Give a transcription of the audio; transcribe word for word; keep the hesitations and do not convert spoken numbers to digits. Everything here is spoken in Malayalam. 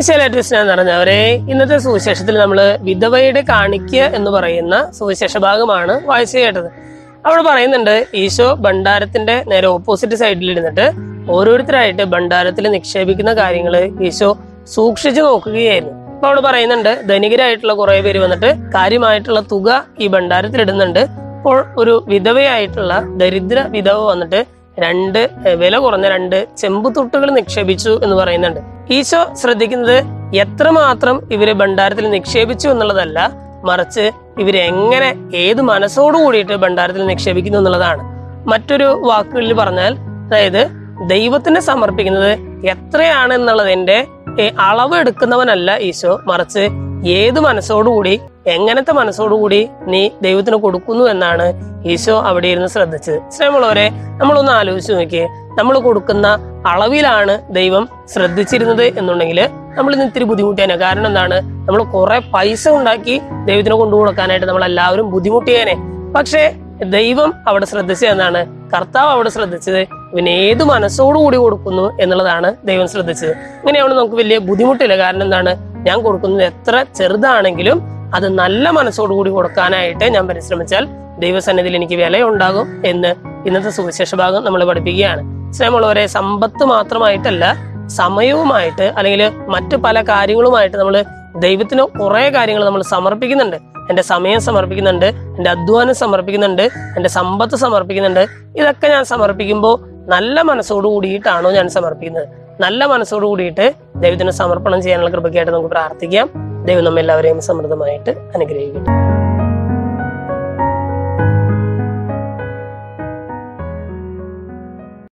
എന്ന് പറഞ്ഞവരെ, ഇന്നത്തെ സുവിശേഷത്തിൽ നമ്മൾ വിധവയുടെ കാണിക്ക എന്ന് പറയുന്ന സുവിശേഷ ഭാഗമാണ് വായിച്ചു കേട്ടത്. അവിടെ പറയുന്നുണ്ട്, ഈശോ ഭണ്ഡാരത്തിന്റെ നേരെ ഓപ്പോസിറ്റ് സൈഡിൽ ഇരുന്നിട്ട് ഓരോരുത്തരായിട്ട് ഭണ്ഡാരത്തിൽ നിക്ഷേപിക്കുന്ന കാര്യങ്ങൾ ഈശോ സൂക്ഷിച്ചു നോക്കുകയായിരുന്നു. അപ്പൊ അവിടെ പറയുന്നുണ്ട്, ധനികരായിട്ടുള്ള കുറെ പേര് വന്നിട്ട് കാര്യമായിട്ടുള്ള തുക ഈ ഭണ്ഡാരത്തിൽ ഇടുന്നുണ്ട്. അപ്പോൾ ഒരു വിധവയായിട്ടുള്ള ദരിദ്ര വിധവ വന്നിട്ട് രണ്ട് വില കുറഞ്ഞ രണ്ട് ചെമ്പുതുട്ടുകൾ നിക്ഷേപിച്ചു എന്ന് പറയുന്നുണ്ട്. ഈശോ ശ്രദ്ധിക്കുന്നത് എത്രമാത്രം ഇവര് ഭണ്ഡാരത്തിൽ നിക്ഷേപിച്ചു എന്നുള്ളതല്ല, മറിച്ച് ഇവരെങ്ങനെ ഏത് മനസ്സോടു കൂടിയിട്ട് ഭണ്ഡാരത്തിൽ നിക്ഷേപിക്കുന്നു എന്നുള്ളതാണ്. മറ്റൊരു വാക്കുകളിൽ പറഞ്ഞാൽ, അതായത് ദൈവത്തിന് സമർപ്പിക്കുന്നത് എത്രയാണ് എന്നുള്ളതിന്റെ അളവ് എടുക്കുന്നവനല്ല ഈശോ, മറിച്ച് ഏത് മനസ്സോടുകൂടി എങ്ങനത്തെ മനസ്സോടുകൂടി നീ ദൈവത്തിന് കൊടുക്കുന്നു എന്നാണ് ഈശോ അവിടെ ഇരുന്ന് ശ്രദ്ധിച്ചത്. സ്നേഹമുള്ളവരെ, നമ്മളൊന്ന് ആലോചിച്ച് നോക്കിയേ, നമ്മൾ കൊടുക്കുന്ന അളവിലാണ് ദൈവം ശ്രദ്ധിച്ചിരുന്നത് എന്നുണ്ടെങ്കിൽ നമ്മൾ ഇന്ന് ഇത്തിരി ബുദ്ധിമുട്ടിയേനെ. കാരണം എന്താണ്, നമ്മൾ കുറെ പൈസ ഉണ്ടാക്കി ദൈവത്തിന് കൊണ്ടു കൊടുക്കാനായിട്ട് നമ്മൾ എല്ലാവരും ബുദ്ധിമുട്ടിയേനെ. പക്ഷെ ദൈവം അവിടെ ശ്രദ്ധിച്ചത് എന്നാണ്, കർത്താവ് അവിടെ ശ്രദ്ധിച്ചത് ഇവൻ ഏത് മനസ്സോടുകൂടി കൊടുക്കുന്നു എന്നുള്ളതാണ് ദൈവം ശ്രദ്ധിച്ചത്. അങ്ങനെയാവുമ്പോൾ നമുക്ക് വലിയ ബുദ്ധിമുട്ടില്ല. കാരണം എന്താണ്, ഞാൻ കൊടുക്കുന്നത് എത്ര ചെറുതാണെങ്കിലും അത് നല്ല മനസ്സോടുകൂടി കൊടുക്കാനായിട്ട് ഞാൻ പരിശ്രമിച്ചാൽ ദൈവസന്നിധിയിൽ എനിക്ക് വില ഉണ്ടാകും എന്ന് ഇന്നത്തെ സുവിശേഷ ഭാഗം നമ്മൾ പഠിപ്പിക്കുകയാണ്. സ്നേഹമുള്ളവരെ, സമ്പത്ത് മാത്രമായിട്ടല്ല, സമയവുമായിട്ട് അല്ലെങ്കിൽ മറ്റു പല കാര്യങ്ങളുമായിട്ട് നമ്മൾ ദൈവത്തിന് കുറെ കാര്യങ്ങൾ നമ്മൾ സമർപ്പിക്കുന്നുണ്ട്. എന്റെ സമയം സമർപ്പിക്കുന്നുണ്ട്, എന്റെ അധ്വാനം സമർപ്പിക്കുന്നുണ്ട്, എന്റെ സമ്പത്ത് സമർപ്പിക്കുന്നുണ്ട്. ഇതൊക്കെ ഞാൻ സമർപ്പിക്കുമ്പോൾ നല്ല മനസ്സോടു കൂടിയിട്ടാണോ ഞാൻ സമർപ്പിക്കുന്നത്? നല്ല മനസ്സോടു കൂടിയിട്ട് ദൈവത്തിന് സമർപ്പണം ചെയ്യാനുള്ള കൃപയ്ക്കായിട്ട് നമുക്ക് പ്രാർത്ഥിക്കാം. ദൈവം നമ്മെല്ലാവരെയും സമൃദ്ധമായിട്ട് അനുഗ്രഹിക്കട്ടെ.